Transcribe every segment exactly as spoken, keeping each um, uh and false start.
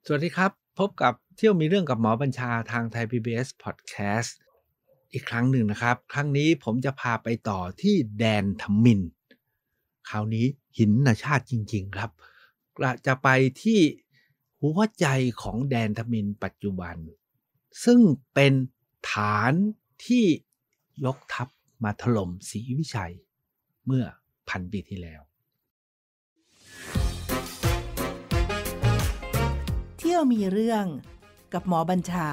สวัสดีครับพบกับเที่ยวมีเรื่องกับหมอบัญชาทางไทย พี บี เอส Podcast อีกครั้งหนึ่งนะครับครั้งนี้ผมจะพาไปต่อที่แดนทมิฬคราวนี้หินนชาติจริงๆครับจะไปที่หัวใจของแดนทมิฬปัจจุบันซึ่งเป็นฐานที่ยกทัพมาถล่มศรีวิชัยเมื่อพันปีที่แล้วเที่ยวมีเรื่องกับหมอบัญชา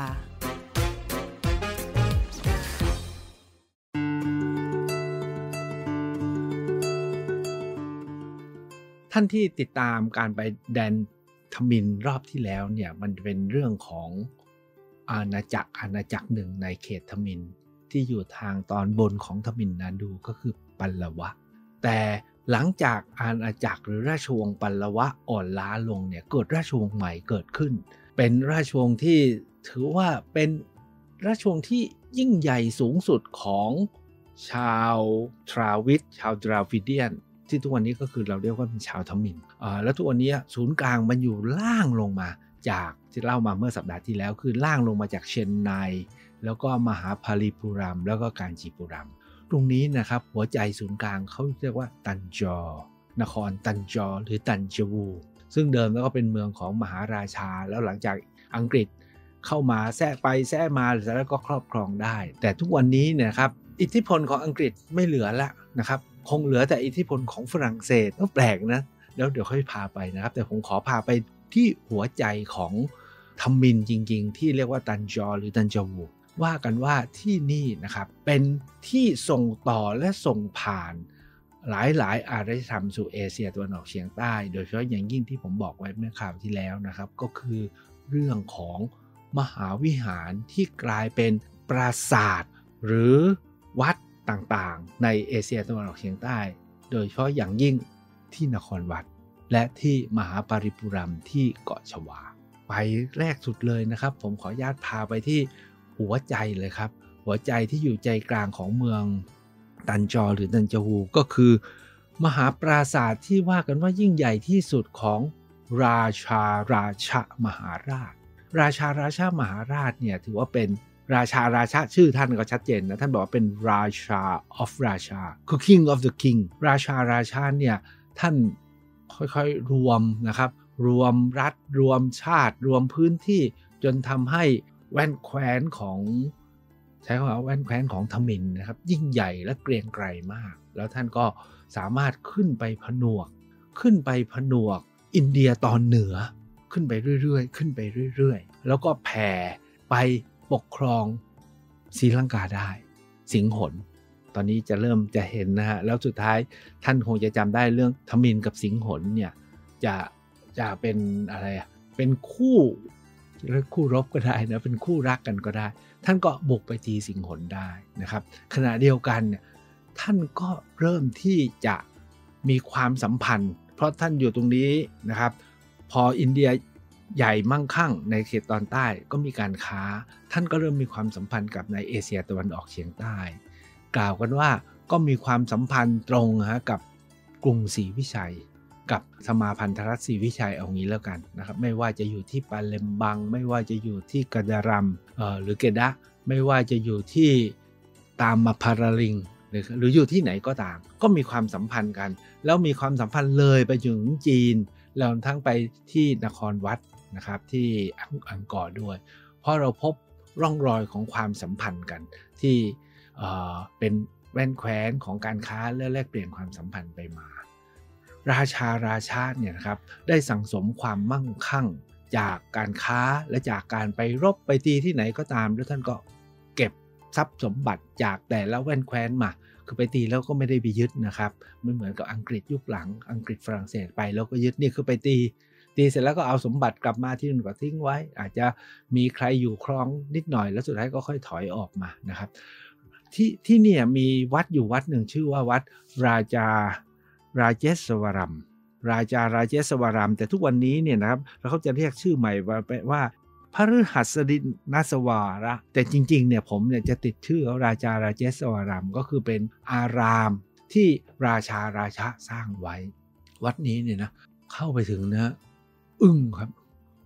ท่านที่ติดตามการไปแดนทมิฬรอบที่แล้วเนี่ยมันเป็นเรื่องของอาณาจักรอาณาจักรหนึ่งในเขตทมิฬที่อยู่ทางตอนบนของทมิฬนาดูก็คือปัลลวะแต่หลังจากอาณาจักรหรือราชวงศ์ปัลลวะอ่อนล้าลงเนี่ยเกิดราชวงศ์ใหม่เกิดขึ้นเป็นราชวงศ์ที่ถือว่าเป็นราชวงศ์ที่ยิ่งใหญ่สูงสุดของชาวทราวิดชาวดราวิเดียนที่ทุกวันนี้ก็คือเราเรียกว่าเป็นชาวทมิฬอ่าแล้วทุกวันนี้ศูนย์กลางมันอยู่ล่างลงมาจากที่เล่ามาเมื่อสัปดาห์ที่แล้วคือล่างลงมาจากเชนไนแล้วก็มหาพาลีปุรัมแล้วก็กาญจีปุรัมตรงนี้นะครับหัวใจศูนย์กลางเขาเรียกว่าตันจอร์นครตันจอร์หรือตันจวูซึ่งเดิมแล้วก็เป็นเมืองของมหาราชาแล้วหลังจากอังกฤษเข้ามาแทรกไปแทรกมาแล้วก็ครอบครองได้แต่ทุกวันนี้เนี่ยครับอิทธิพลของอังกฤษไม่เหลือแล้วนะครับคงเหลือแต่อิทธิพลของฝรั่งเศสก็แปลกนะแล้วเดี๋ยวค่อยพาไปนะครับแต่ผมขอพาไปที่หัวใจของทมิฬจริงๆที่เรียกว่าตันจอร์หรือตันจวูว่ากันว่าที่นี่นะครับเป็นที่ส่งต่อและส่งผ่านหลายๆอารยธรรมสู่เอเชียตะวันออกเฉียงใต้โดยเฉพาะอย่างยิ่งที่ผมบอกไว้เมื่อคราวที่แล้วนะครับก็คือเรื่องของมหาวิหารที่กลายเป็นปราสาทหรือวัดต่างๆในเอเชียตะวันออกเฉียงใต้โดยเฉพาะอย่างยิ่งที่นครวัดและที่มหาปาริปุรัมที่เกาะชวาไปแรกสุดเลยนะครับผมขออนุญาตพาไปที่หัวใจเลยครับหัวใจที่อยู่ใจกลางของเมืองตันจอร์หรือตันจวูก็คือมหาปราสาทที่ว่ากันว่ายิ่งใหญ่ที่สุดของราชาราชมหาราชราชาราชมหาราชเนี่ยถือว่าเป็นราชาราชาชื่อท่านก็ชัดเจนนะท่านบอกว่าเป็นราชา of ราชาคือ king of the king ราชาราชาเนี่ยท่านค่อยๆรวมนะครับรวมรัฐรวมชาติรวมพื้นที่จนทำให้แว่นแคว้นของใช้คำว่าแว่นแคว้นของทมิฬนะครับยิ่งใหญ่และเกรียงไกรมากแล้วท่านก็สามารถขึ้นไปผนวกขึ้นไปผนวกอินเดียตอนเหนือขึ้นไปเรื่อยๆขึ้นไปเรื่อยๆแล้วก็แผ่ไปปกครองศรีลังกาได้สิงหนตอนนี้จะเริ่มจะเห็นนะฮะแล้วสุดท้ายท่านคงจะจำได้เรื่องทมิฬกับสิงหนเนี่ยจะจะเป็นอะไรอ่ะเป็นคู่คู่รบก็ได้นะเป็นคู่รักกันก็ได้ท่านก็บุกไปตีสิงหนได้นะครับขณะเดียวกันเนี่ยท่านก็เริ่มที่จะมีความสัมพันธ์เพราะท่านอยู่ตรงนี้นะครับพออินเดียใหญ่มั่งคั่งในเขตตอนใต้ก็มีการค้าท่านก็เริ่มมีความสัมพันธ์กับในเอเชียตะวันออกเฉียงใต้กล่าวกันว่าก็มีความสัมพันธ์ตรงฮะกับกรุงศรีวิชัยกับสมาพันธรัฐศรีวิชัยเอางี้แล้วกันนะครับไม่ว่าจะอยู่ที่ปาเลมบังไม่ว่าจะอยู่ที่กะดารัมเอ่อหรือเกดะไม่ว่าจะอยู่ที่ตามมาพาราลิงหรือหรืออยู่ที่ไหนก็ตามก็มีความสัมพันธ์กันแล้วมีความสัมพันธ์เลยไปถึงจีนแล้วทั้งไปที่นครวัดนะครับที่อังกอร์ด้วยเพราะเราพบร่องรอยของความสัมพันธ์กันที่เอ่อเป็นแว่นแคว้นของการค้าและแลกเปลี่ยนความสัมพันธ์ไปมาราชาราชาเนี่ยนะครับได้สั่งสมความมั่งคั่งจากการค้าและจากการไปรบไปตีที่ไหนก็ตามแล้วท่านก็เก็บทรัพย์สมบัติจากแต่ละแว่นแคว้นมาคือไปตีแล้วก็ไม่ได้ไปยึดนะครับไม่เหมือนกับอังกฤษยุคหลังอังกฤษฝรั่งเศสไปแล้วก็ยึดนี่คือไปตีตีเสร็จแล้วก็เอาสมบัติกลับมาที่นู่นก็ทิ้งไว้อาจจะมีใครอยู่ครองนิดหน่อยแล้วสุดท้ายก็ค่อยถอยออกมานะครับที่ที่เนี่ยมีวัดอยู่วัดหนึ่งชื่อว่าวัดราจาราเจสวรัมราจาราเจสวรัมแต่ทุกวันนี้เนี่ยนะครับเขาจะเรียกชื่อใหม่ว่าว่าพฤหัสดินาสวาระแต่จริงๆเนี่ยผมเนี่ยจะติดชื่อเขาราจาราเจสวรัมก็คือเป็นอารามที่ราชาราชะสร้างไว้วัดนี้เนี่ยนะเข้าไปถึงนะอึ้งครับ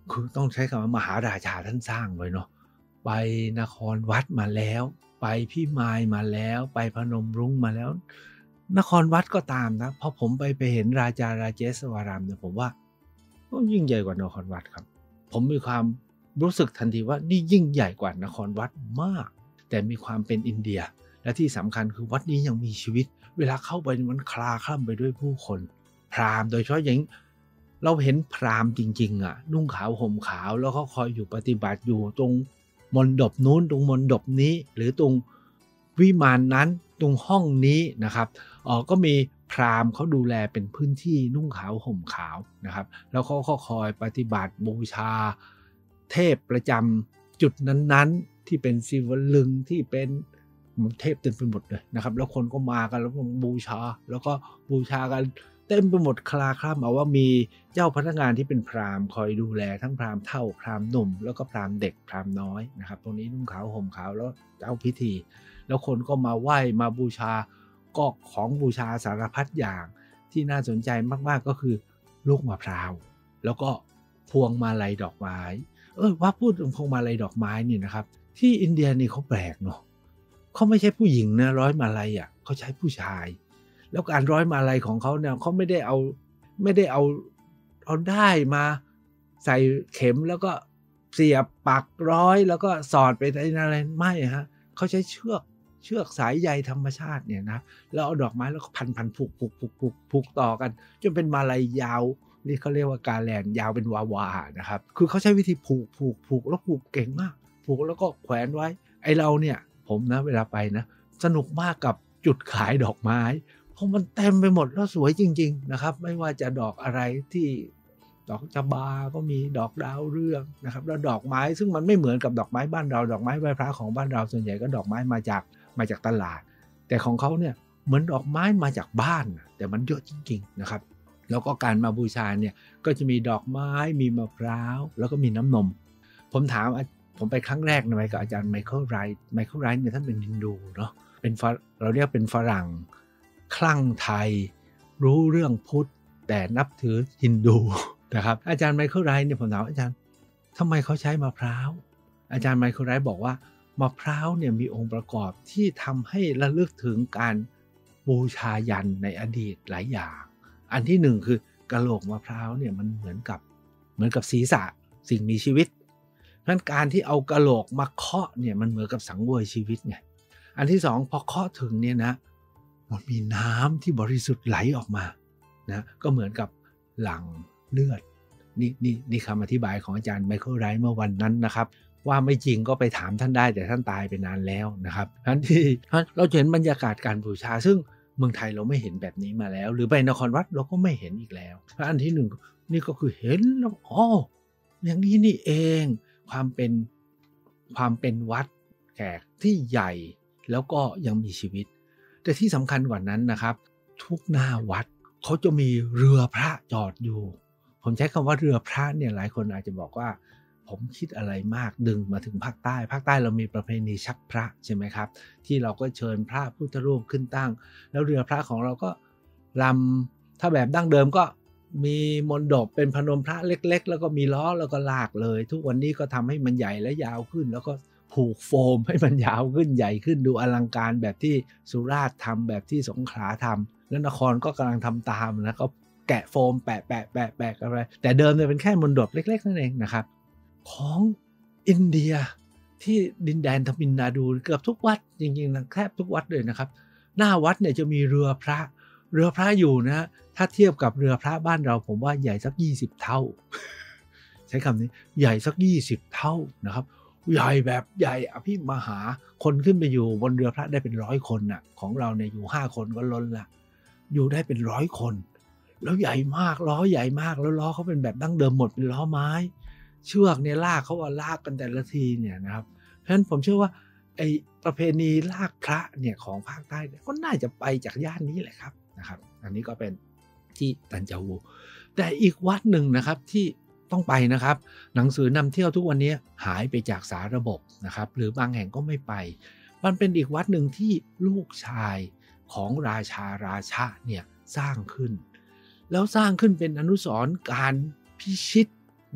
คือต้องใช้คำว่ามหาราชาท่านสร้างไว้เนาะไปนครวัดมาแล้วไปพิมายมาแล้วไปพนมรุ้งมาแล้วนครวัดก็ตามนะพอผมไปไปเห็นราชาราเจสวรามเนี่ยผมว่าก็ยิ่งใหญ่กว่านครวัดครับผมมีความรู้สึกทันทีว่านี่ยิ่งใหญ่กว่านครวัดมากแต่มีความเป็นอินเดียและที่สำคัญคือวัดนี้ยังมีชีวิตเวลาเข้าไปมันคลาคล่ำไปด้วยผู้คนพราหมณ์โดยเฉพาะอย่างเราเห็นพราหมณ์จริงๆอ่ะนุ่งขาวห่มขาวแล้วเขาคอยอยู่ปฏิบัติอยู่ตรงมณฑปนู้นตรงมณฑปนี้หรือตรงวิมานนั้นตรงห้องนี้นะครับอ๋อก็มีพราหมณ์เขาดูแลเป็นพื้นที่นุ่งขาวห่มขาวนะครับแล้วเขาก็คอยปฏิบัติบูชาเทพประจำจุดนั้นๆที่เป็นศิวลึงที่เป็นเทพเต็มไปหมดเลยนะครับแล้วคนก็มากันแล้วก็บูชาแล้วก็บูชากันเต็มไปหมดคลาคล่ำเอาว่ามีเจ้าพนักงานที่เป็นพราหมณ์คอยดูแลทั้งพราหมณ์เฒ่าพราหมณ์หนุ่มแล้วก็พราหมณ์เด็กพราหมณ์น้อยนะครับตรงนี้นุ่งขาวห่มขาวแล้วเจ้าพิธีแล้วคนก็มาไหว้มาบูชาก็ของบูชาสารพัดอย่างที่น่าสนใจมากๆก็คือลูกมะพร้าวแล้วก็พวงมาลัยดอกไม้เออว่าพูดถึงพวงมาลัยดอกไม้นี่นะครับที่อินเดียนี่เขาแปลกเนาะเขาไม่ใช่ผู้หญิงนะร้อยมาลัยอ่ะเขาใช้ผู้ชายแล้วการร้อยมาลัยของเขาเนี่ยเขาไม่ได้เอาไม่ได้เอาเอาได้มาใส่เข็มแล้วก็เสียบปักร้อยแล้วก็สอดไปในอะไรไม่ฮะเขาใช้เชือกเชือกสายใยธรรมชาติเนี่ยนะแล้วเอาดอกไม้แล้วก็พันพันผูกผูกผูกผูกผูกต่อกันจนเป็นมาลัยยาวนี่เขาเรียกว่าการแลนยาวเป็นวาวานะครับคือเขาใช้วิธีผูกผูกผูกแล้วผูกเก่งมากผูกแล้วก็แขวนไว้ไอเราเนี่ยผมนะเวลาไปนะสนุกมากกับจุดขายดอกไม้เพราะมันเต็มไปหมดแล้วสวยจริงๆนะครับไม่ว่าจะดอกอะไรที่ดอกจบาก็มีดอกดาวเรืองนะครับแล้วดอกไม้ซึ่งมันไม่เหมือนกับดอกไม้บ้านเราดอกไม้ไหว้พระของบ้านเราส่วนใหญ่ก็ดอกไม้มาจากมาจากตลาดแต่ของเขาเนี่ยเหมือนดอกไม้มาจากบ้านแต่มันเยอะจริงๆนะครับแล้วก็การมาบูชาเนี่ยก็จะมีดอกไม้มีมะพร้าวแล้วก็มีน้ำนมผมถามผมไปครั้งแรกนะไปกับอาจารย์ไมเคิลไรท์ไมเคิลไรท์เนี่ยท่านเป็นฮินดูเนาะเป็นเราเรียกเป็นฝรั่งคลั่งไทยรู้เรื่องพุทธแต่นับถือฮินดูนะครับอาจารย์ไมเคิลไรท์เนี่ยผมถามอาจารย์ทำไมเขาใช้มะพร้าวอาจารย์ไมเคิลไรท์บอกว่ามะพร้าวเนี่ยมีองค์ประกอบที่ทำให้ระลึกถึงการบูชายันในอดีตหลายอย่างอันที่หนึ่งคือกะโหลกมะพร้าวเนี่ยมันเหมือนกับเหมือนกับศีรษะสิ่งมีชีวิตงั้นการที่เอากะโหลกมาเคาะเนี่ยมันเหมือนกับสังเวยชีวิตไงอันที่สองพอเคาะถึงเนี่ยนะมันมีน้ำที่บริสุทธิ์ไหลออกมานะก็เหมือนกับหลั่งเลือดนี่นี่นี่คำอธิบายของอาจารย์ไมเคิลไรท์เมื่อวันนั้นนะครับว่าไม่จริงก็ไปถามท่านได้แต่ท่านตายไปนานแล้วนะครับทันทีเราเห็นบรรยากาศการบูชาซึ่งเมืองไทยเราไม่เห็นแบบนี้มาแล้วหรือไปนครวัดเราก็ไม่เห็นอีกแล้วอันที่หนึ่งนี่ก็คือเห็นแล้วอ๋ออย่างนี้นี่เองความเป็นความเป็นวัดแขกที่ใหญ่แล้วก็ยังมีชีวิตแต่ที่สำคัญกว่านั้นนะครับทุกหน้าวัดเขาจะมีเรือพระจอดอยู่ผมใช้คำว่าเรือพระเนี่ยหลายคนอาจจะบอกว่าผมคิดอะไรมากดึงมาถึงภาคใต้ภาคใต้เรามีประเพณีชักพระใช่ไหมครับที่เราก็เชิญพระพุทธรูปขึ้นตั้งแล้วเรือพระของเราก็ลำถ้าแบบดั้งเดิมก็มีมณฑปเป็นพนมพระเล็กๆแล้วก็มีล้อแล้วก็ลากเลยทุกวันนี้ก็ทำให้มันใหญ่และยาวขึ้นแล้วก็ผูกโฟมให้มันยาวขึ้นใหญ่ขึ้นดูอลังการแบบที่สุราษฎร์ทำแบบที่สงขลาทำแล้วนครก็กำลังทำตามนะก็แกะโฟมแปะแปะแปะแปะอะไรแต่เดิมเนี่ยเป็นแค่มณฑปเล็กๆนั่นเองนะครับของอินเดียที่ดินแดนทมิลนาดูเกือบทุกวัดจริงๆนะแทบทุกวัดเลยนะครับหน้าวัดเนี่ยจะมีเรือพระเรือพระอยู่นะถ้าเทียบกับเรือพระบ้านเราผมว่าใหญ่สักยี่สิบเท่า ใช้คำนี้ใหญ่สักยี่สิบเท่านะครับใหญ่แบบใหญ่อภิมหาคนขึ้นไปอยู่บนเรือพระได้เป็นร้อยคนน่ะของเราเนี่ยอยู่ห้าคนก็ล้นละอยู่ได้เป็นร้อยคนแล้วใหญ่มากล้อใหญ่มากแล้วล้อเขาเป็นแบบดั้งเดิมหมดเป็นล้อไม้เชือกเนี่ยลากเขาว่าลากกันแต่ละทีเนี่ยนะครับเพราะฉะนั้นผมเชื่อว่าไอ้ประเพณีลากพระเนี่ยของภาคใต้ก็น่าจะไปจากย่านนี้แหละครับนะครับอันนี้ก็เป็นที่ตันจาวูแต่อีกวัดหนึ่งนะครับที่ต้องไปนะครับหนังสือนำเที่ยวทุกวันนี้หายไปจากสาระบบนะครับหรือบางแห่งก็ไม่ไปมันเป็นอีกวัดหนึ่งที่ลูกชายของราชาราชะเนี่ยสร้างขึ้นแล้วสร้างขึ้นเป็นอนุสรณ์การพิชิตนะ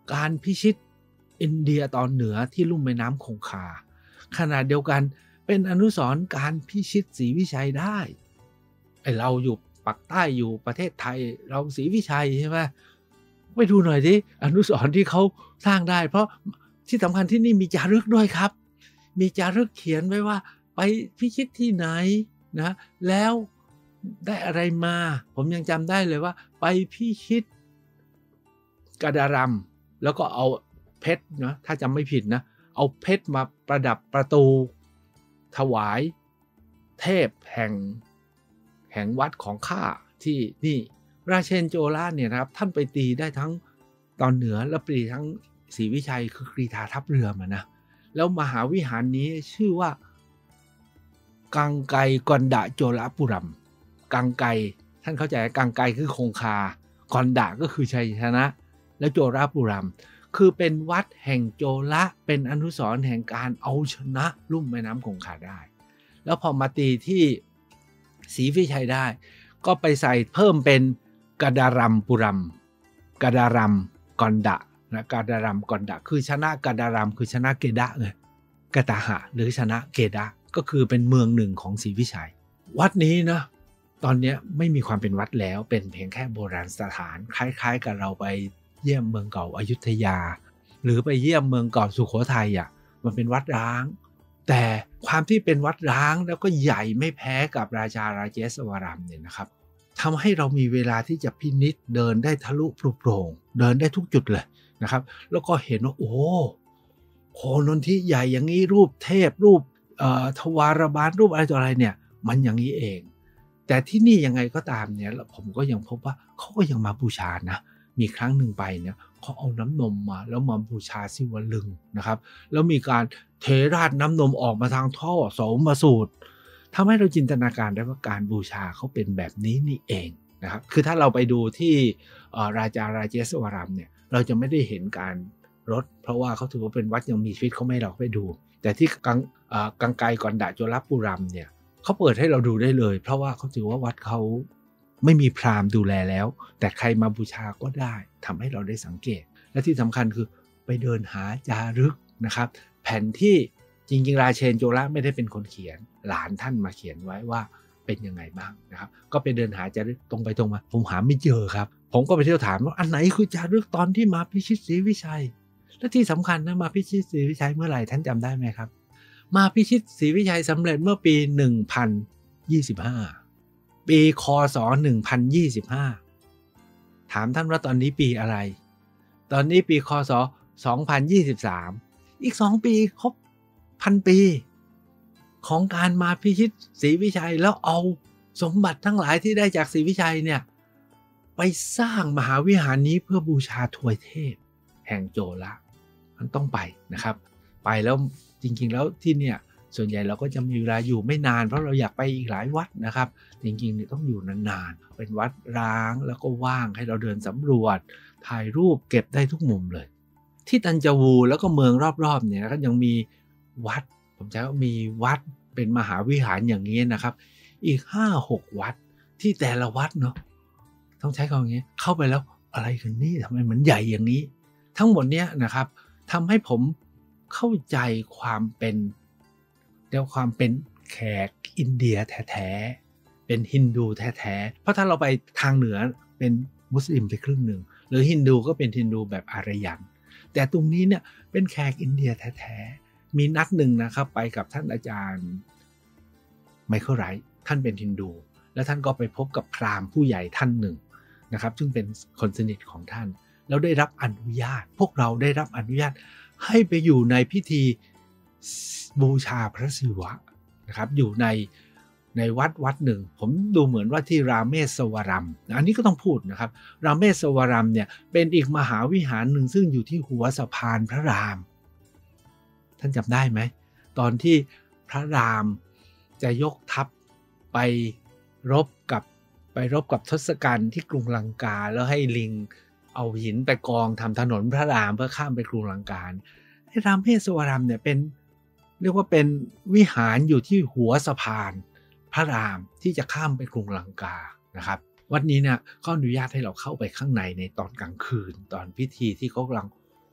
การพิชิตอินเดียตอนเหนือที่ลุ่มแม่น้ำคงคาขณะเดียวกันเป็นอนุสรณ์การพิชิตศรีวิชัยได้ไอเราอยู่ปักใต้อยู่ประเทศไทยเราศรีวิชัยใช่ไหมไปดูหน่อยดิอนุสรณ์ที่เขาสร้างได้เพราะที่สำคัญที่นี่มีจารึกด้วยครับมีจารึกเขียนไว้ว่าไปพิชิตที่ไหนนะแล้วได้อะไรมาผมยังจำได้เลยว่าไปพิชิตกดารัมแล้วก็เอาเพชรนะถ้าจำไม่ผิดนะเอาเพชรมาประดับประตูถวายเทพแห่งแห่งวัดของข้าที่นี่ราเชนโจล่าเนี่ยนะครับท่านไปตีได้ทั้งตอนเหนือและปีทั้งศรีวิชัยคือกรีฑาทัพเรือมานะแล้วมหาวิหารนี้ชื่อว่ากังไกกอนดะโจลปุรัมกังไกท่านเข้าใจกังไกคือคงคากอนดะก็คือชัยชนะแล้วโจลปุรัมคือเป็นวัดแห่งโจละเป็นอนุสรณ์แห่งการเอาชนะลุ่มแม่น้ำคงคาได้แล้วพอมาตีที่ศรีวิชัยได้ก็ไปใส่เพิ่มเป็นกดารัมปุรัมกดารัมกอนดะนะกดารัมกอนดะคือชนะกดารัมคือชนะเกดะเลยกตาหะหรือชนะเกดะก็คือเป็นเมืองหนึ่งของศรีวิชัยวัดนี้นะตอนนี้ไม่มีความเป็นวัดแล้วเป็นเพียงแค่โบราณสถานคล้ายๆกับเราไปเยี่ยมเมืองเก่าอยุธยาหรือไปเยี่ยมเมืองเก่าสุโขทัยอ่ะมันเป็นวัดร้างแต่ความที่เป็นวัดร้างแล้วก็ใหญ่ไม่แพ้กับราชาราเจสวรัมเนี่ยนะครับทำให้เรามีเวลาที่จะพินิจเดินได้ทะลุปลุกโปร่งเดินได้ทุกจุดเลยนะครับแล้วก็เห็นว่าโอ้โคนนที่ใหญ่อย่างนี้รูปเทพรูปทวารบาลรูปอะไรต่ออะไรเนี่ยมันอย่างนี้เองแต่ที่นี่ยังไงก็ตามเนี่ยผมก็ยังพบว่าเขาก็ยังมาบูชานะมีครั้งหนึ่งไปเนี่ยเขาเอาน้ำนมมาแล้วมาบูชาศิวลึงนะครับแล้วมีการเทราดน้ำนมออกมาทางท่อโสมสูตรทำให้เราจินตนาการได้ว่าการบูชาเขาเป็นแบบนี้นี่เองนะครับคือถ้าเราไปดูที่ราชาราเจสวรัมเนี่ยเราจะไม่ได้เห็นการรถเพราะว่าเขาถือว่าเป็นวัดยังมีชีวิตเขาไม่หลอกไปดูแต่ที่กังกังไกกอนดะโจลปุรัมเนี่ยเขาเปิดให้เราดูได้เลยเพราะว่าเขาถือว่าวัดเขาไม่มีพราหมณ์ดูแลแล้วแต่ใครมาบูชาก็ได้ทำให้เราได้สังเกตและที่สำคัญคือไปเดินหาจารึกนะครับแผ่นที่จริงๆราเชนโจละไม่ได้เป็นคนเขียนหลานท่านมาเขียนไว้ว่าเป็นยังไงบ้างนะครับก็ไปเดินหาจารึกตรงไปตรงมาผมหาไม่เจอครับผมก็ไปเที่ยวถามว่าอันไหนคือจารึกตอนที่มาพิชิตศรีวิชัยและที่สำคัญนะมาพิชิตศรีวิชัยเมื่อไหร่ท่านจำได้ไหมครับมาพิชิตศรีวิชัยสำเร็จเมื่อปีหนึ่งพันยี่สิบห้าปีคศหนึ่งพันยี่สิบห้าถามท่านว่าตอนนี้ปีอะไรตอนนี้ปีคศสองพันยี่สิบสามอีกสองปีครบพันปีของการมาพิชิตศรีวิชัยแล้วเอาสมบัติทั้งหลายที่ได้จากศรีวิชัยเนี่ยไปสร้างมหาวิหารนี้เพื่อบูชาทวยเทพแห่งโจละมันต้องไปนะครับไปแล้วจริงๆแล้วที่เนี่ยส่วนใหญ่เราก็จะมีเวลาอยู่ไม่นานเพราะเราอยากไปอีกหลายวัดนะครับจริงๆต้องอยู่นานๆเป็นวัดร้างแล้วก็ว่างให้เราเดินสำรวจถ่ายรูปเก็บได้ทุกมุมเลยที่ตันจาวูแล้วก็เมืองรอบๆเนี่ยก็ยังมีวัดผมใช้ว่ามีวัดเป็นมหาวิหารอย่างนี้นะครับอีก ห้าหก วัดที่แต่ละวัดเนาะต้องใช้คำอย่างนี้เข้าไปแล้วอะไรกันนี่ทำไมมันใหญ่อย่างนี้ทั้งหมดเนี้ยนะครับทำให้ผมเข้าใจความเป็นเรียกความเป็นแขกอินเดียแท้ๆเป็นฮินดูแท้ๆเพราะถ้าเราไปทางเหนือเป็นมุสลิมไปครึ่งหนึ่งหรือฮินดูก็เป็นฮินดูแบบอารยันแต่ตรงนี้เนี่ยเป็นแขกอินเดียแท้ๆมีนัดหนึ่งนะครับไปกับท่านอาจารย์ไมเคิลไรท์ท่านเป็นฮินดูแล้วท่านก็ไปพบกับพราหมณ์ผู้ใหญ่ท่านหนึ่งนะครับซึ่งเป็นคนสนิทของท่านแล้วได้รับอนุญาตพวกเราได้รับอนุญาตให้ไปอยู่ในพิธีบูชาพระศิวะนะครับอยู่ในในวัดวัดหนึ่งผมดูเหมือนว่าที่ราเมศวรัมอันนี้ก็ต้องพูดนะครับราเมศวรัมเนี่ยเป็นอีกมหาวิหารหนึ่งซึ่งอยู่ที่หัวสะพานพระรามท่านจำได้ไหมตอนที่พระรามจะยกทัพไปรบกับไปรบกับทศกัณฐ์ที่กรุงลังกาแล้วให้ลิงเอาหินไปกองทำถนนพระรามเพื่อข้ามไปกรุงลังกาไอ้รามเมศวรัมเนี่ยเป็นเรียกว่าเป็นวิหารอยู่ที่หัวสะพานพระรามที่จะข้ามไปกรุงลังกานะครับวัดนี้เนี่ยเขาอนุญาตให้เราเข้าไปข้างในในตอนกลางคืนตอนพิธีที่เขากำลัง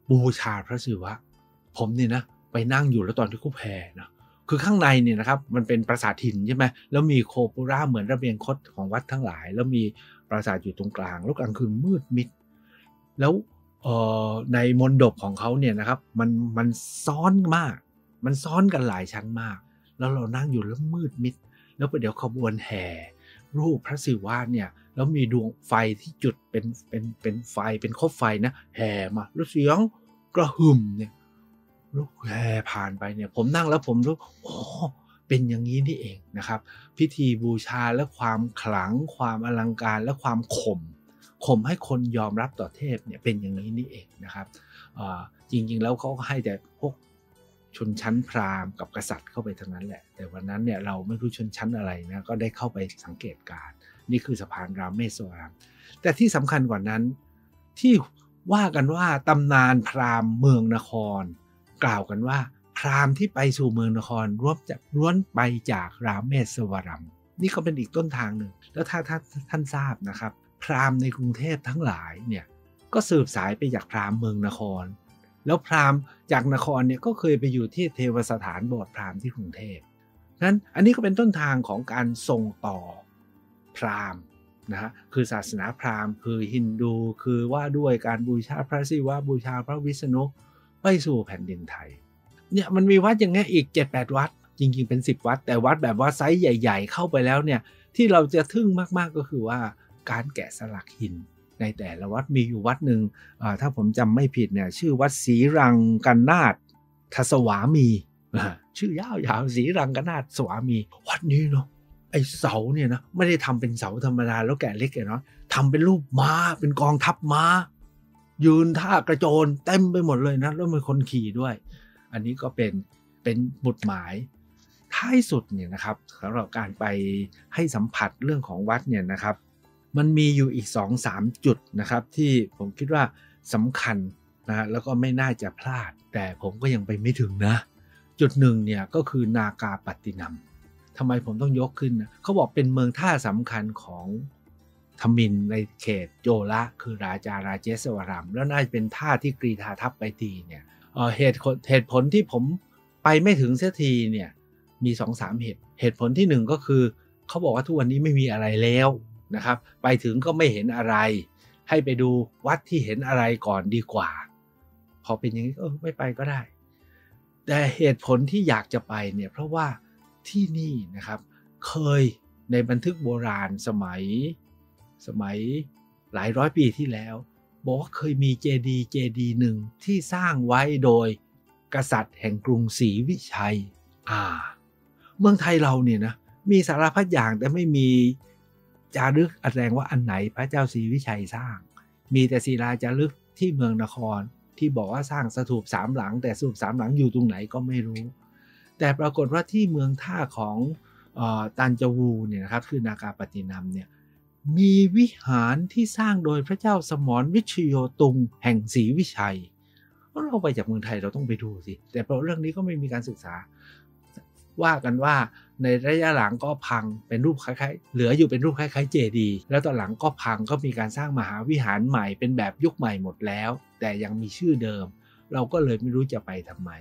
บูชาพระศิวะผมเนี่ยนะไปนั่งอยู่แล้วตอนที่เขาแผ่นะคือข้างในเนี่ยนะครับมันเป็นปราสาทหินใช่ไหมแล้วมีโคปุระเหมือนระเบียงคดของวัดทั้งหลายแล้วมีปราสาทอยู่ตรงกลางแล้วกลางคืนมืดมิดแล้วในมณฑปของเขาเนี่ยนะครับมันมันซ้อนมากมันซ้อนกันหลายชั้นมากแล้วเรานั่งอยู่แล้วมืดมิดแล้วเดี๋ยวขบวนแห่รูปพระศิวะเนี่ยแล้วมีดวงไฟที่จุดเป็นเป็นเป็นไฟเป็นคบไฟนะแห่มาแล้วเสียงกระหึ่มเนี่ยลูกแห่ผ่านไปเนี่ยผมนั่งแล้วผมรู้โอ้เป็นอย่างนี้นี่เองนะครับพิธีบูชาและความขลังความอลังการและความข่มข่มให้คนยอมรับต่อเทพเนี่ยเป็นอย่างนี้นี่เองนะครับจริงๆแล้วเขาให้แต่พวกชนชั้นพราหมณ์กับกษัตริย์เข้าไปทั้งนั้นแหละแต่วันนั้นเนี่ยเราไม่รู้ชนชั้นอะไรนะก็ได้เข้าไปสังเกตการณ์นี่คือสะพานรามเมศวรามแต่ที่สำคัญกว่านั้นที่ว่ากันว่าตำนานพราหมณ์เมืองนครกล่าวกันว่าพราหมณ์ที่ไปสู่เมืองนครล้วนจากล้วนไปจากรามเมศวรามนี่ก็เป็นอีกต้นทางหนึ่งแล้วถ้าถ้าท่านทราบนะครับพราหมณ์ในกรุงเทพทั้งหลายเนี่ยก็สืบสายไปจากพราหมณ์เมืองนครแล้วพราหมณ์จากนครเนี่ยก็เคยไปอยู่ที่เทวสถานโบสถ์พราหมณ์ที่กรุงเทพนั้นอันนี้ก็เป็นต้นทางของการส่งต่อพราหมณ์นะฮะคือศาสนาพราหมณ์คือฮินดูคือว่าด้วยการบูชาพระศิวะบูชาพระวิษณุไปสู่แผ่นดินไทยเนี่ยมันมีวัดอย่างเงี้ยอีก เจ็ดแปด วัดจริงๆเป็นสิบวัดแต่วัดแบบว่าไซส์ใหญ่ๆเข้าไปแล้วเนี่ยที่เราจะทึ่งมากๆก็คือว่าการแกะสลักหินในแต่ละวัดมีอยู่วัดหนึ่งถ้าผมจำไม่ผิดเนี่ยชื่อวัดศรีรังกันนาถทศวามีชื่อยาวๆศรีรังกันนาถสวามีวัดนี้เนาะไอเสาเนี่ยนะไม่ได้ทำเป็นเสาธรรมดาแล้วแกะเล็กแกะน้อยทำเป็นรูปม้าเป็นกองทัพม้ายืนท่ากระโจนเต็มไปหมดเลยนะแล้วมีคนขี่ด้วยอันนี้ก็เป็นเป็นบุตรหมายท้ายสุดเนี่ยนะครับสำหรับการไปให้สัมผัสเรื่องของวัดเนี่ยนะครับมันมีอยู่อีก สองสาม จุดนะครับที่ผมคิดว่าสำคัญนะแล้วก็ไม่น่าจะพลาดแต่ผมก็ยังไปไม่ถึงนะจุดหนึ่งเนี่ยก็คือนากาปฏินัมทำไมผมต้องยกขึ้นนะเขาบอกเป็นเมืองท่าสำคัญของทมิฬในเขตโจละคือราจาราเจสวรามแล้วน่าจะเป็นท่าที่กรีธาทัพไปตีเนี่ยเอ่อเหตุเหตุผลที่ผมไปไม่ถึงเสียทีเนี่ยมี สองสาม เหตุเหตุผลที่หนึ่งก็คือเขาบอกว่าทุกวันนี้ไม่มีอะไรแล้วนะครับไปถึงก็ไม่เห็นอะไรให้ไปดูวัดที่เห็นอะไรก่อนดีกว่าพอเป็นอย่างนี้เออไม่ไปก็ได้แต่เหตุผลที่อยากจะไปเนี่ยเพราะว่าที่นี่นะครับเคยในบันทึกโบราณสมัยสมัยหลายร้อยปีที่แล้วบอกว่าเคยมีเจดีย์เจดีย์หนึ่งที่สร้างไว้โดยกษัตริย์แห่งกรุงศรีวิชัยอ่าเมืองไทยเราเนี่ยนะมีสารพัดอย่างแต่ไม่มีจารึกแสดงว่าอันไหนพระเจ้าศรีวิชัยสร้างมีแต่ศิลาจารึกที่เมืองนครที่บอกว่าสร้างสถูปสามหลังแต่สถูปสามหลังอยู่ตรงไหนก็ไม่รู้แต่ปรากฏว่าที่เมืองท่าของเอ่อตันจวูเนี่ยนะครับคือนากาปฏินัมเนี่ยมีวิหารที่สร้างโดยพระเจ้าสมรวิชโยตุงแห่งศรีวิชัยเราไปจากเมืองไทยเราต้องไปดูสิแต่เพราะเรื่องนี้ก็ไม่มีการศึกษาว่ากันว่าในระยะหลังก็พังเป็นรูปคล้ายๆเหลืออยู่เป็นรูปคล้ายๆเจดีย์แล้วตอนหลังก็พังก็มีการสร้างมหาวิหารใหม่เป็นแบบยุคใหม่หมดแล้วแต่ยังมีชื่อเดิมเราก็เลยไม่รู้จะไปทำไม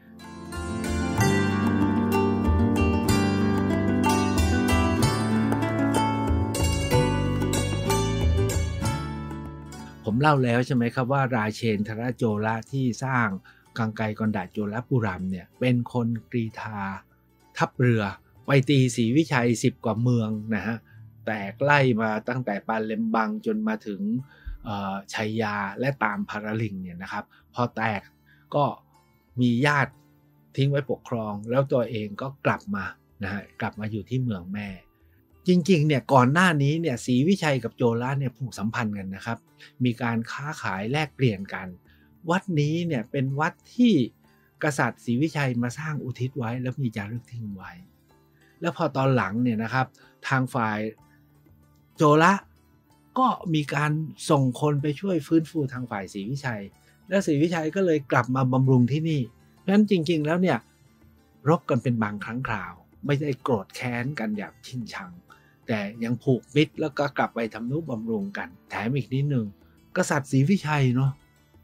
ผมเล่าแล้วใช่ไหมครับว่าราเชนทรโจระที่สร้างกังไกกรดาษโจรปุรัมเนี่ยเป็นคนกรีธาทัพเรือไปตีศรีวิชัยสิบกว่าเมืองนะฮะแตกไล่มาตั้งแต่ปาเลมบังจนมาถึงชัยยาและตามพาราลิงเนี่ยนะครับพอแตกก็มีญาติทิ้งไว้ปกครองแล้วตัวเองก็กลับมานะฮะกลับมาอยู่ที่เมืองแม่จริงๆเนี่ยก่อนหน้านี้เนี่ยศรีวิชัยกับโจระเนี่ยผูกสัมพันธ์กันนะครับมีการค้าขายแลกเปลี่ยนกันวัดนี้เนี่ยเป็นวัดที่กษัตริย์ศรีวิชัยมาสร้างอุทิศไว้แล้วมีจารึกทิ้งไว้แล้วพอตอนหลังเนี่ยนะครับทางฝ่ายโจระก็มีการส่งคนไปช่วยฟื้นฟูทางฝ่ายศรีวิชัยแล้วศรีวิชัยก็เลยกลับมาบำรุงที่นี่เพราะฉะนั้นจริงๆแล้วเนี่ยรบกันเป็นบางครั้งคราวไม่ได้โกรธแค้นกันอย่างชิงชังแต่ยังผูกมิตรแล้วก็กลับไปทำนุบำรุงกันแถมอีกนิดนึงกษัตริย์ศรีวิชัยเนาะ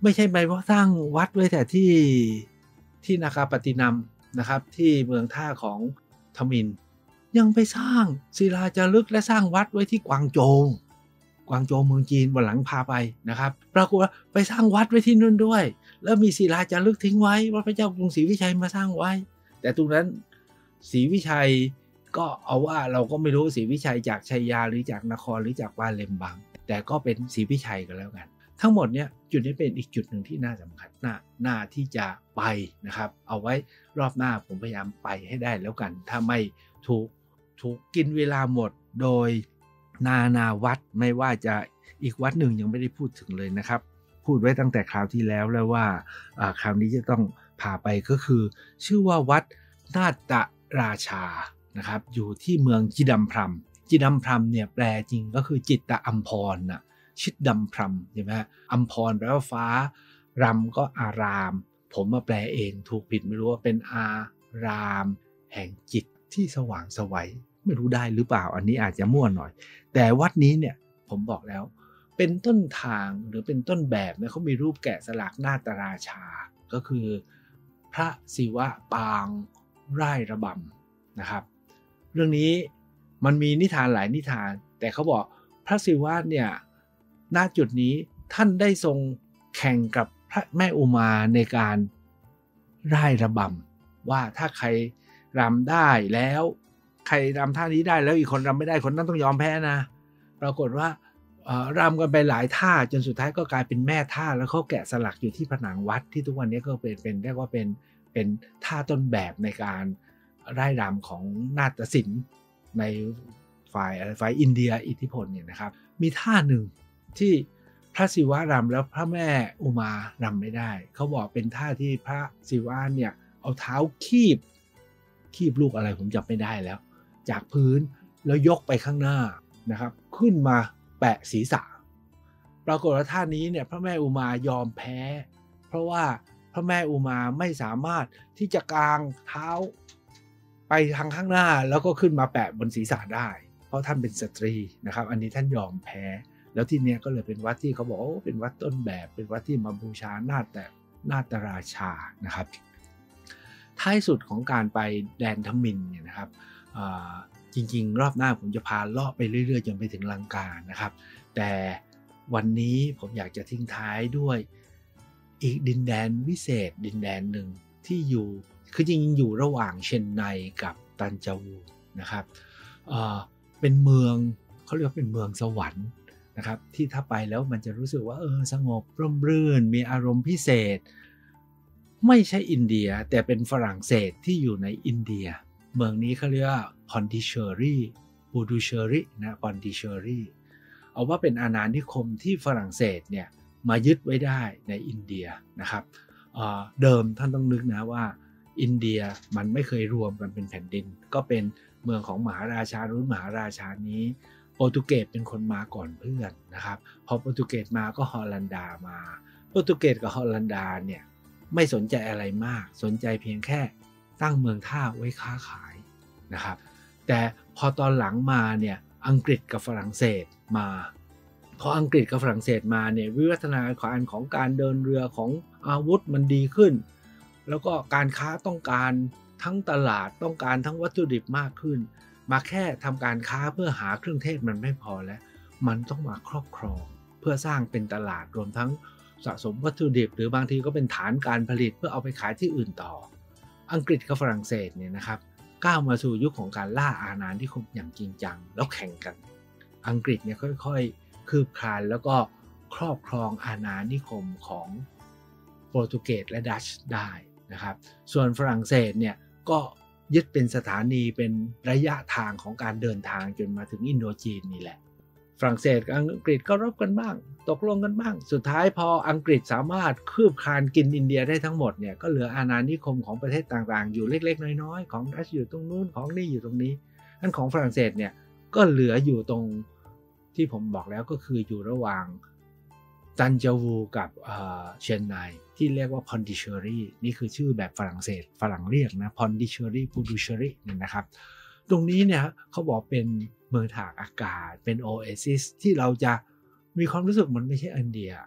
ไม่ใช่ไปว่าสร้างวัดไว้แต่ที่ที่นาคาปฏินัมนะครับที่เมืองท่าของทมิฬยังไปสร้างศิลาจารึกและสร้างวัดไว้ที่กวางโจวกวางโจวเมืองจีนวันหลังพาไปนะครับปรากฏว่าไปสร้างวัดไว้ที่นู่นด้วยแล้วมีศิลาจารึกทิ้งไว้ว่าพระเจ้ากรุงศรีวิชัยมาสร้างไว้แต่ตรงนั้นศรีวิชัยก็เอาว่าเราก็ไม่รู้ศรีวิชัยจากชัยยาหรือจากนครหรือจากวาเลมบังแต่ก็เป็นศรีวิชัยกันแล้วกันทั้งหมดเนี่ยจุดนี้เป็นอีกจุดหนึ่งที่น่าสำคัญน่าน่าที่จะไปนะครับเอาไว้รอบหน้าผมพยายามไปให้ได้แล้วกันถ้าไม่ถูกถูกกินเวลาหมดโดยนานาวัดไม่ว่าจะอีกวัดหนึ่งยังไม่ได้พูดถึงเลยนะครับพูดไว้ตั้งแต่คราวที่แล้วแล้วว่าคราวนี้จะต้องพาไปก็คือชื่อว่าวัดนาฏราชานะครับอยู่ที่เมืองจิดัมพรัมจิดัมพรัมเนี่ยแปลจริงก็คือจิตตอัมพรน่ะชิดดำพรัมใช่ไหมฮะอัมพรแปลว่าฟ้ารำก็อารามผมมาแปลเองถูกผิดไม่รู้ว่าเป็นอารามแห่งจิตที่สว่างไสวไม่รู้ได้หรือเปล่าอันนี้อาจจะมั่วหน่อยแต่วัดนี้เนี่ยผมบอกแล้วเป็นต้นทางหรือเป็นต้นแบบเนี่ยเขามีรูปแกะสลักนาฏราชาก็คือพระศิวะปางร่ายระบำนะครับเรื่องนี้มันมีนิทานหลายนิทานแต่เขาบอกพระศิวะเนี่ยณจุดนี้ท่านได้ทรงแข่งกับพระแม่อุมาในการร่ายระบำว่าถ้าใครรำได้แล้วใครรำท่านี้ได้แล้วอีกคนรำไม่ได้คนนั้นต้องยอมแพ้นะปรากฏว่ารำกันไปหลายท่าจนสุดท้ายก็กลายเป็นแม่ท่าแล้วเขาแกะสลักอยู่ที่ผนังวัดที่ทุกวันนี้ก็เป็นเป็นเรียกว่าเป็นเป็นท่าต้นแบบในการร่ายรำของนาฏศิลป์ในฝ่ายฝ่ายอินเดียอิทธิพลเนี่ยนะครับมีท่าหนึ่งที่พระศิวะรำแล้วพระแม่อุมารำไม่ได้เขาบอกเป็นท่าที่พระศิวะเนี่ยเอาเท้าคีบคีบลูกอะไรผมจำไม่ได้แล้วจากพื้นแล้วยกไปข้างหน้านะครับขึ้นมาแปะศีรษะปรากฏว่าท่านี้เนี่ยพระแม่อุมายอมแพ้เพราะว่าพระแม่อุมาไม่สามารถที่จะกางเท้าไปทางข้างหน้าแล้วก็ขึ้นมาแปะบนศีรษะได้เพราะท่านเป็นสตรีนะครับอันนี้ท่านยอมแพ้แล้วที่เนี้ยก็เลยเป็นวัดที่เขาบอกว่าเป็นวัดต้นแบบเป็นวัดที่มาบูชานาฏแต่นาฏราชานะครับท้ายสุดของการไปแดนทมิฬเนี่ยนะครับจริงๆรอบหน้าผมจะพาเลาะไปเรื่อยๆจนไปถึงลังกานะครับแต่วันนี้ผมอยากจะทิ้งท้ายด้วยอีกดินแดนวิเศษดินแดนหนึ่งที่อยู่คือจริงๆอยู่ระหว่างเชนไนกับตันจาวูนะครับเอ่อเป็นเมืองเขาเรียกว่าเป็นเมืองสวรรค์นะครับที่ถ้าไปแล้วมันจะรู้สึกว่าเออสงบร่มรื่นมีอารมณ์พิเศษไม่ใช่อินเดียแต่เป็นฝรั่งเศสที่อยู่ในอินเดียเมืองนี้เขาเรียกว่าพอนดิเชอรีปูดูเชอรีนะพอนดิเชอรีเอาว่าเป็นอาณานิคมที่ฝรั่งเศสเนี่ยมายึดไว้ได้ในอินเดียนะครับเดิมท่านต้องนึกนะว่าอินเดียมันไม่เคยรวมกันเป็นแผ่นดินก็เป็นเมืองของมหาราชารุ่นมหาราชานี้โปรตุเกสเป็นคนมาก่อนเพื่อนนะครับพอโปรตุเกสมาก็ฮอลันดามาโปรตุเกสกับฮอลันดาเนี่ยไม่สนใจอะไรมากสนใจเพียงแค่ตั้งเมืองท่าไว้ค้าขายนะครับแต่พอตอนหลังมาเนี่ยอังกฤษกับฝรั่งเศสมาพออังกฤษกับฝรั่งเศสมาเนี่ยวิวัฒนาการของการเดินเรือของอาวุธมันดีขึ้นแล้วก็การค้าต้องการทั้งตลาดต้องการทั้งวัตถุดิบมากขึ้นมาแค่ทำการค้าเพื่อหาเครื่องเทศมันไม่พอแล้วมันต้องมาครอบครองเพื่อสร้างเป็นตลาดรวมทั้งสะสมวัตถุดิบหรือบางทีก็เป็นฐานการผลิตเพื่อเอาไปขายที่อื่นต่ออังกฤษกับฝรั่งเศสเนี่ยนะครับก้าวมาสู่ยุคของการล่าอาณานิคมอย่างจริงจังแล้วแข่งกันอังกฤษเนี่ยค่อยๆคืบคลานแล้วก็ครอบครองอาณานิคมของโปรตุเกสและดัตช์ได้นะครับส่วนฝรั่งเศสเนี่ยก็ยึดเป็นสถานีเป็นระยะทางของการเดินทางจนมาถึงอินโดจีนนี่แหละฝรั่งเศสกับอังกฤษก็รบกันบ้างตกลงกันบ้างสุดท้ายพออังกฤษสามารถคืบคลานกินอินเดียได้ทั้งหมดเนี่ยก็เหลืออาณานิคมของประเทศต่างๆอยู่เล็กๆน้อยๆของดัตช์อยู่ตรงนู้นของนี่อยู่ตรงนี้อันของฝรั่งเศสเนี่ยก็เหลืออยู่ตรงที่ผมบอกแล้วก็คืออยู่ระหว่างตันจาวูกับเชนไนที่เรียกว่าพอนดิเชอรีนี่คือชื่อแบบฝรั่งเศสฝรั่งเรียกนะพอนดิเชอรีปูดูเชอรีเนี่ยนะครับตรงนี้เนี่ยเขาบอกเป็นเมืองตากอากาศเป็นโอเอซิสที่เราจะมีความรู้สึกมันไม่ใช่อินเดีย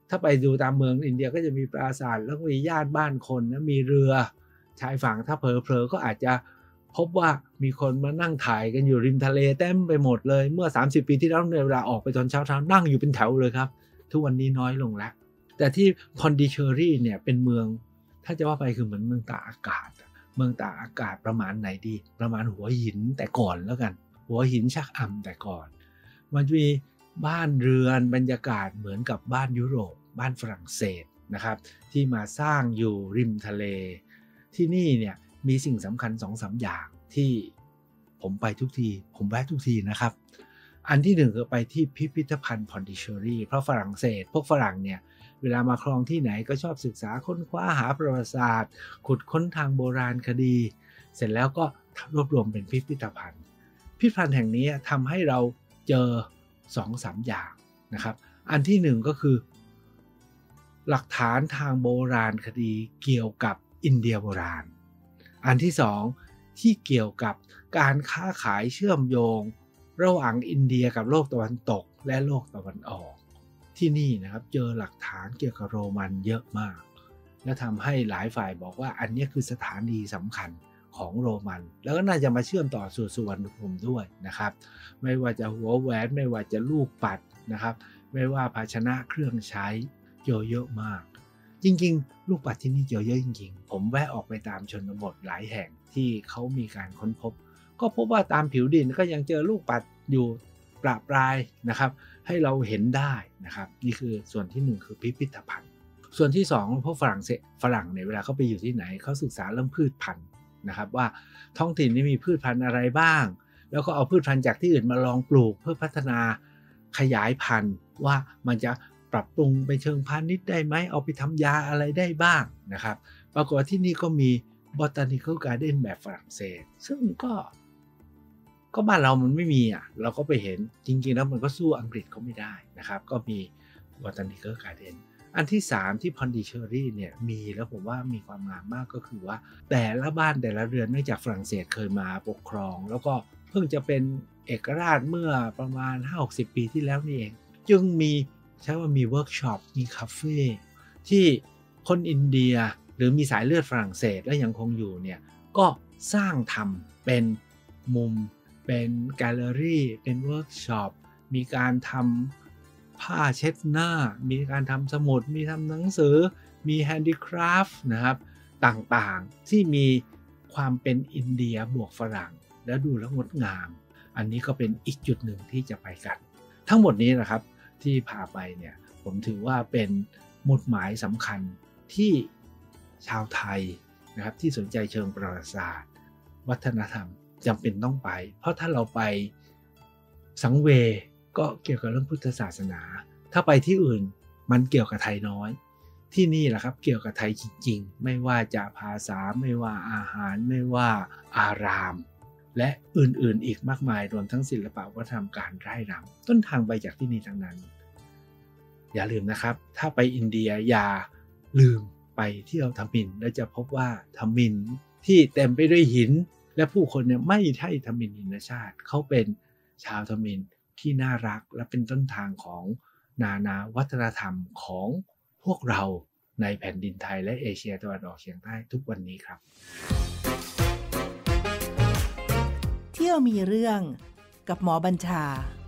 ถ้าไปดูตามเมืองอินเดียก็จะมีปราสาทแล้วก็มีย่านบ้านคนนะมีเรือชายฝั่งถ้าเผลอๆก็อาจจะพบว่ามีคนมานั่งถ่ายกันอยู่ริมทะเลเต็มไปหมดเลยเมื่อสามสิบปีที่แล้วในเวลาออกไปตอนเช้าๆนั่งอยู่เป็นแถวเลยครับทุกวันนี้น้อยลงแล้วแต่ที่พอนดิเชอรีเนี่ยเป็นเมืองถ้าจะว่าไปคือเหมือนเมืองตากอากาศเมืองตากอากาศประมาณไหนดีประมาณหัวหินแต่ก่อนแล้วกันหัวหินชักอ่ำแต่ก่อนมันจะมีบ้านเรือนบรรยากาศเหมือนกับบ้านยุโรปบ้านฝรั่งเศสนะครับที่มาสร้างอยู่ริมทะเลที่นี่เนี่ยมีสิ่งสำคัญ สองถึงสาม อย่างที่ผมไปทุกทีผมแวะทุกทีนะครับอันที่หนึ่งคือไปที่พิพิธภัณฑ์พอนดิเชอรีเพราะฝรั่งเศสพวกฝรั่งเนี่ยเวลามาครองที่ไหนก็ชอบศึกษาค้นคว้าหาประวัติศาสตร์ขุดค้นทางโบราณคดีเสร็จแล้วก็รวบรวมเป็นพิพิธภัณฑ์พิพิธภัณฑ์แห่งนี้ทำให้เราเจอ สองถึงสาม อย่างนะครับอันที่หนึ่งก็คือหลักฐานทางโบราณคดีเกี่ยวกับอินเดียโบราณอันที่สองที่เกี่ยวกับการค้าขายเชื่อมโยงระหว่างอินเดียกับโลกตะวันตกและโลกตะวันออกที่นี่นะครับเจอหลักฐานเกี่ยวกับโรมันเยอะมากและทำให้หลายฝ่ายบอกว่าอันนี้คือสถานีสำคัญของโรมันแล้วก็น่าจะมาเชื่อมต่อสู่สุวรรณภูมิด้วยนะครับไม่ว่าจะหัวแหวนไม่ว่าจะลูกปัดนะครับไม่ว่าภาชนะเครื่องใช้เจอเยอะมากจริงๆลูกปัดที่นี่เจอเยอะจริงๆผมแวะออกไปตามชนบทหลายแห่งที่เขามีการค้นพบก็พบว่าตามผิวดินก็ยังเจอลูกปัดอยู่ประปรายนะครับให้เราเห็นได้นะครับนี่คือส่วนที่หนึ่งคือพิพิธภัณฑ์ส่วนที่สองพวกฝรั่งเศสฝรั่งเนี่ยเวลาเขาไปอยู่ที่ไหนเขาศึกษาเรื่องพืชพันธุ์นะครับว่าท้องถิ่นนี้มีพืชพันธุ์อะไรบ้างแล้วก็เอาพืชพันธุ์จากที่อื่นมาลองปลูกเพื่อพัฒนาขยายพันธุ์ว่ามันจะปรับปรุงไปเชิงพาณิชย์ได้ไหมเอาไปทำยาอะไรได้บ้างนะครับปรากฏว่าที่นี่ก็มี Botanical Garden แบบฝรั่งเศสซึ่งก็ก็บ้านเรามันไม่มีอ่ะเราก็ไปเห็นจริงๆแล้วมันก็สู้อังกฤษเขาไม่ได้นะครับก็มี Botanical Garden อันที่สามที่พอนดิเชอรีเนี่ยมีแล้วผมว่ามีความงามมากก็คือว่าแต่ละบ้านแต่ละเรือนเนื่องจากฝรั่งเศสเคยมาปกครองแล้วก็เพิ่งจะเป็นเอกราชเมื่อประมาณ ห้าหกสิบ ปีที่แล้วนี่เองจึงมีใช้ว่ามีเวิร์กช็อปมีคาเฟ่ที่คนอินเดียหรือมีสายเลือดฝรั่งเศสและยังคงอยู่เนี่ยก็สร้างทำเป็นมุมเป็นแกลเลอรี่เป็นเวิร์กช็อปมีการทำผ้าเช็ดหน้ามีการทำสมุดมีทำหนังสือมีแฮนดิคราฟต์นะครับต่างๆที่มีความเป็นอินเดียบวกฝรั่งแล้วดูแล้วงดงามอันนี้ก็เป็นอีกจุดหนึ่งที่จะไปกันทั้งหมดนี้นะครับที่พาไปเนี่ยผมถือว่าเป็นหมุดหมายสำคัญที่ชาวไทยนะครับที่สนใจเชิงประวัติศาสตร์วัฒนธรรมจำเป็นต้องไปเพราะถ้าเราไปสังเวยก็เกี่ยวกับเรื่องพุทธศาสนาถ้าไปที่อื่นมันเกี่ยวกับไทยน้อยที่นี่แหละครับเกี่ยวกับไทยจริงๆไม่ว่าจะภาษาไม่ว่าอาหารไม่ว่าอารามและอื่นๆอีกมากมายรวมทั้งศิลปะวัฒนธรรมการไร่รำต้นทางไปจากที่นี่ทั้งนั้นอย่าลืมนะครับถ้าไปอินเดียอย่าลืมไปเที่ยวทมิฬและจะพบว่าทมิฬที่เต็มไปด้วยหินและผู้คนเนี่ยไม่ใช่ทมิฬหินชาติเขาเป็นชาวทมิฬที่น่ารักและเป็นต้นทางของนานาวัฒนธรรมของพวกเราในแผ่นดินไทยและเอเชียตะวันออกเฉียงใต้ทุกวันนี้ครับเที่ยวมีเรื่องกับหมอบัญชา